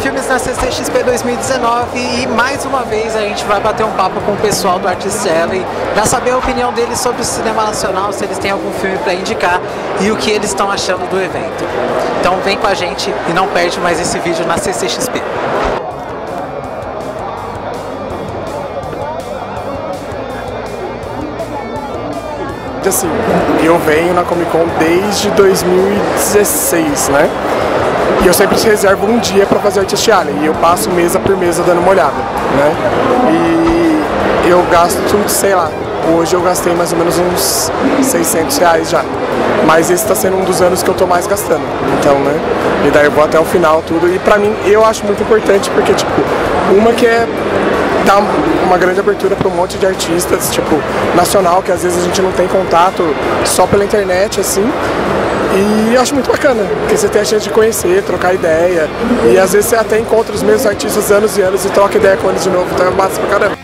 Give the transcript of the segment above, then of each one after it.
Filmes na CCXP 2019 e mais uma vez a gente vai bater um papo com o pessoal do Artist Alley para saber a opinião deles sobre o cinema nacional, se eles têm algum filme para indicar e o que eles estão achando do evento. Então vem com a gente e não perde mais esse vídeo na CCXP. Assim, eu venho na Comic Con desde 2016, né? E eu sempre reservo um dia para fazer Artist Alley e eu passo mesa por mesa dando uma olhada, né? E eu gasto, sei lá, hoje eu gastei mais ou menos uns R$600 já. Mas esse está sendo um dos anos que eu tô mais gastando, então, né? E daí eu vou até o final tudo. E pra mim, eu acho muito importante porque, tipo, uma que é dar uma grande abertura para um monte de artistas, tipo, nacional, que às vezes a gente não tem contato só pela internet, assim. E eu acho muito bacana, porque você tem a chance de conhecer, trocar ideia. E às vezes você até encontra os mesmos artistas anos e anos e troca ideia com eles de novo, então é massa pra caramba.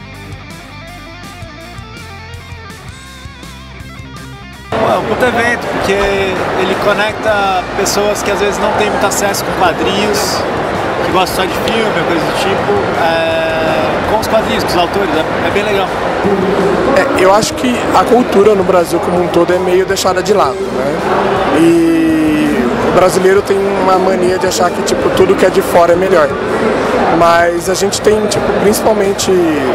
É um puto evento, porque ele conecta pessoas que às vezes não têm muito acesso com quadrinhos, que gostam só de filme, coisa do tipo, com os quadrinhos, com os autores, é bem legal. Eu acho que a cultura no Brasil como um todo é meio deixada de lado, né? E o brasileiro tem uma mania de achar que tipo, tudo que é de fora é melhor. Mas a gente tem, tipo, principalmente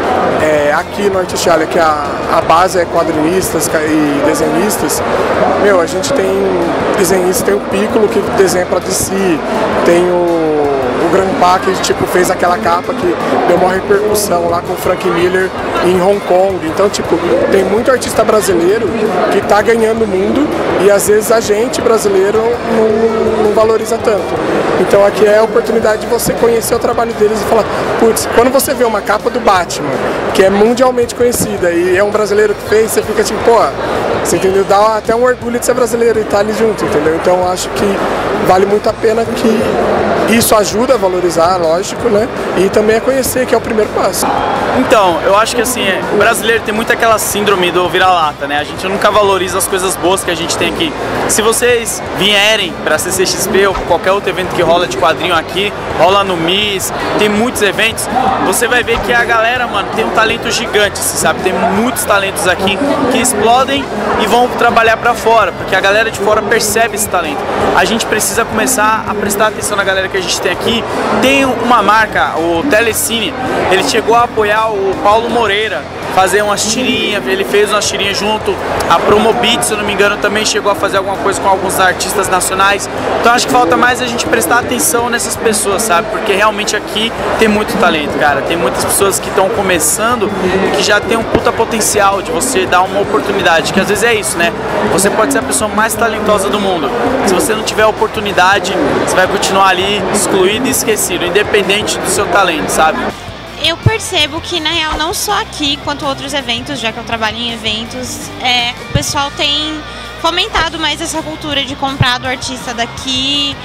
aqui no Artist Alley, que a base é quadrinistas e desenhistas, meu, a gente tem desenhistas, tem o Piccolo que desenha pra DC, tem o Grampa que tipo, fez aquela capa que deu uma repercussão lá com o Frank Miller em Hong Kong. Então, tipo, tem muito artista brasileiro que tá ganhando o mundo e às vezes a gente brasileiro não valoriza tanto. Então aqui é a oportunidade de você conhecer o trabalho deles e falar, putz, quando você vê uma capa do Batman, que é mundialmente conhecida e é um brasileiro que fez, você fica tipo, pô, você entendeu? Dá até um orgulho de ser brasileiro e estar ali junto, entendeu? Então acho que vale muito a pena, que isso ajuda a valorizar, lógico, né? E também a conhecer, que é o primeiro passo. Então, eu acho que assim, o brasileiro tem muito aquela síndrome do vira-lata, né? A gente nunca valoriza as coisas boas que a gente tem aqui. Se vocês vierem pra CCXP ou qualquer outro evento que rola de quadrinho aqui, rola no MIS, tem muitos eventos, você vai ver que a galera, mano, tem um talento gigante, sabe? Tem muitos talentos aqui que explodem e vão trabalhar pra fora, porque a galera de fora percebe esse talento. A gente precisa começar a prestar atenção na galera que a gente tem aqui. Tem uma marca, o Telecine, ele chegou a apoiar o Paulo Moreira, fazer umas tirinhas, ele fez umas tirinhas junto, a Promobit, se eu não me engano, também chegou a fazer alguma coisa com alguns artistas nacionais. Então acho que falta mais a gente prestar atenção nessas pessoas, sabe? Porque realmente aqui tem muito talento, cara. Tem muitas pessoas que estão começando e que já tem um puta potencial de você dar uma oportunidade, que às vezes é isso, né? Você pode ser a pessoa mais talentosa do mundo. Se você não tiver oportunidade, você vai continuar ali excluído e esquecido, independente do seu talento, sabe? Eu percebo que, na real, não só aqui, quanto outros eventos, já que eu trabalho em eventos, o pessoal tem fomentado mais essa cultura de comprar do artista daqui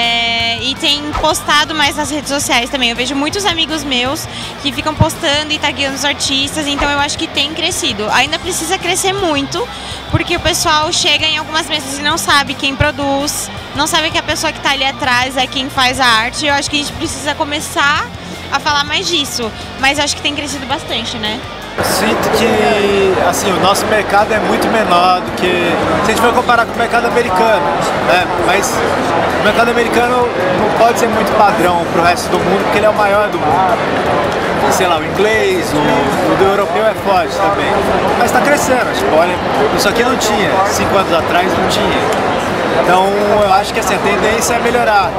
e tem postado mais nas redes sociais também. Eu vejo muitos amigos meus que ficam postando e tagueando os artistas, então eu acho que tem crescido. Ainda precisa crescer muito, porque o pessoal chega em algumas mesas e não sabe quem produz, não sabe que a pessoa que está ali atrás é quem faz a arte. Eu acho que a gente precisa começar a falar mais disso, mas acho que tem crescido bastante, né? Eu sinto que assim, o nosso mercado é muito menor do que, se a gente for comparar com o mercado americano, né? Mas o mercado americano não pode ser muito padrão para o resto do mundo, porque ele é o maior do mundo. Sei lá, o inglês, o do europeu é forte também, mas está crescendo. Tipo, olha, isso aqui não tinha, 5 anos atrás não tinha. Então eu acho que assim, a tendência é melhorar.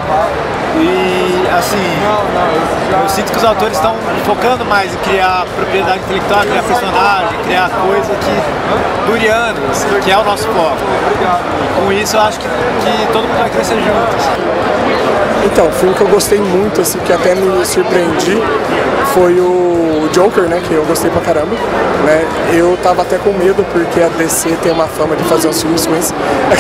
E assim, eu sinto que os autores estão focando mais em criar propriedade intelectual, criar personagem, criar coisa que dure anos, que é o nosso foco. Com isso eu acho que todo mundo vai crescer juntos. Então, o filme que eu gostei muito, assim, que até me surpreendi, foi o Joker, né, que eu gostei pra caramba, né. Eu tava até com medo porque a DC tem uma fama de fazer uns filmes ruins,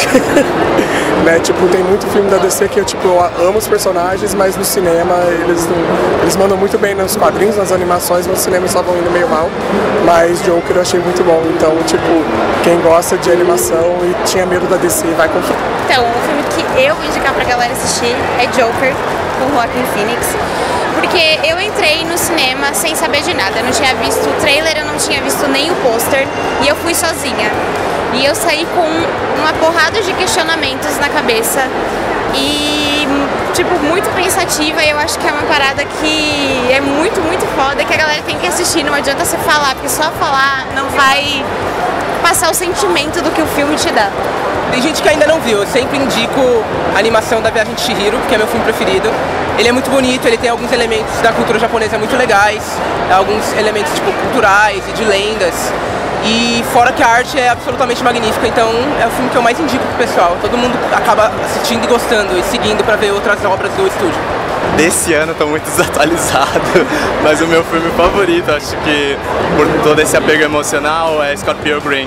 né, tipo, tem muito filme da DC que eu amo os personagens, mas no cinema eles mandam muito bem nos quadrinhos, nas animações, no cinema eles estavam indo meio mal, mas Joker eu achei muito bom, então, tipo, quem gosta de animação e tinha medo da DC vai conferir. Então, um filme que eu vou indicar pra galera assistir é Joker, com Joaquin Phoenix. Porque eu entrei no cinema sem saber de nada, eu não tinha visto o trailer, eu não tinha visto nem o pôster, e eu fui sozinha. E eu saí com uma porrada de questionamentos na cabeça e, tipo, muito pensativa, e eu acho que é uma parada que é muito, muito foda, que a galera tem que assistir, não adianta você falar, porque só falar não vai passar o sentimento do que o filme te dá. Tem gente que ainda não viu, eu sempre indico a animação da Viagem de Chihiro, que é meu filme preferido. Ele é muito bonito, ele tem alguns elementos da cultura japonesa muito legais, alguns elementos tipo culturais e de lendas. E fora que a arte é absolutamente magnífica, então é o filme que eu mais indico pro pessoal. Todo mundo acaba assistindo e gostando e seguindo pra ver outras obras do estúdio. Desse ano estou muito desatualizado, mas o meu filme favorito, acho que por todo esse apego emocional, é Scott Pilgrim.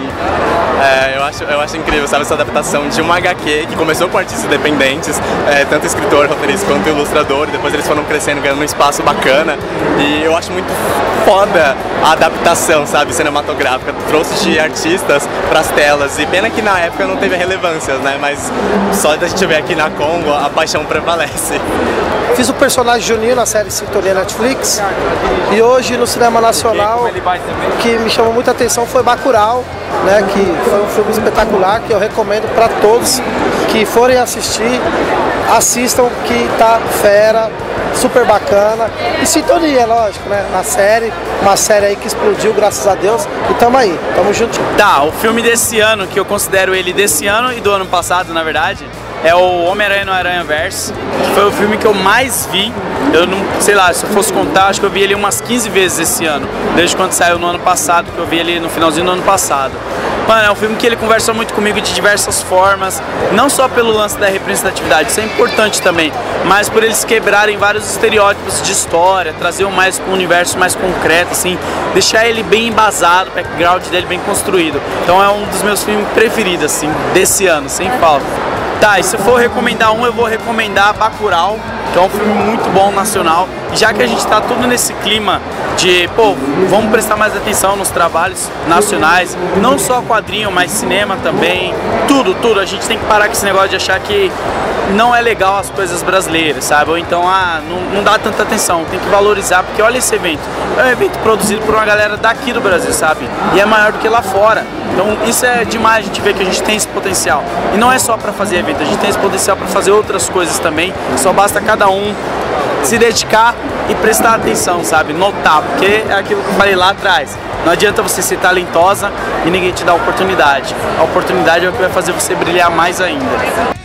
Eu acho incrível, sabe, essa adaptação de uma HQ que começou com artistas independentes, tanto escritor, roteirista quanto ilustrador, e depois eles foram crescendo, ganhando um espaço bacana, e eu acho muito foda a adaptação, sabe, cinematográfica, trouxe de artistas para as telas, e pena que na época não teve relevância, né, mas só da gente ver aqui na Congo, a paixão prevalece. Fiz o personagem Juninho na série Sintonia Netflix, e hoje no cinema nacional o que me chamou muita atenção foi Bacurau, né, que foi um filme espetacular que eu recomendo para todos que forem assistir, assistam, que tá fera, super bacana. E Sintonia, lógico, né, na série, uma série aí que explodiu, graças a Deus, e tamo aí, tamo juntinho. Tá, o filme desse ano, que eu considero ele desse ano e do ano passado, na verdade, é o Homem-Aranha no Aranhaverse, que foi o filme que eu mais vi. Eu não, sei lá, se eu fosse contar, acho que eu vi ele umas 15 vezes esse ano, desde quando saiu no ano passado, que eu vi ele no finalzinho do ano passado. Mano, é um filme que ele conversa muito comigo de diversas formas, não só pelo lance da representatividade, isso é importante também, mas por eles quebrarem vários estereótipos de história, trazer mais um universo mais concreto, assim, deixar ele bem embasado, o background dele bem construído. Então é um dos meus filmes preferidos, assim, desse ano, sem falta. Tá, e se eu for recomendar um, eu vou recomendar Bacurau, que é um filme muito bom, nacional. E já que a gente tá tudo nesse clima de, pô, vamos prestar mais atenção nos trabalhos nacionais, não só quadrinho, mas cinema também, tudo, a gente tem que parar com esse negócio de achar que não é legal as coisas brasileiras, sabe? Ou então, não dá tanta atenção, tem que valorizar, porque olha esse evento, é um evento produzido por uma galera daqui do Brasil, sabe? E é maior do que lá fora. Então isso é demais, a gente vê que a gente tem esse potencial. E não é só para fazer evento, a gente tem esse potencial para fazer outras coisas também, só basta cada um se dedicar e prestar atenção, sabe? Notar, porque é aquilo que eu falei lá atrás. Não adianta você ser talentosa e ninguém te dá oportunidade. A oportunidade é o que vai fazer você brilhar mais ainda.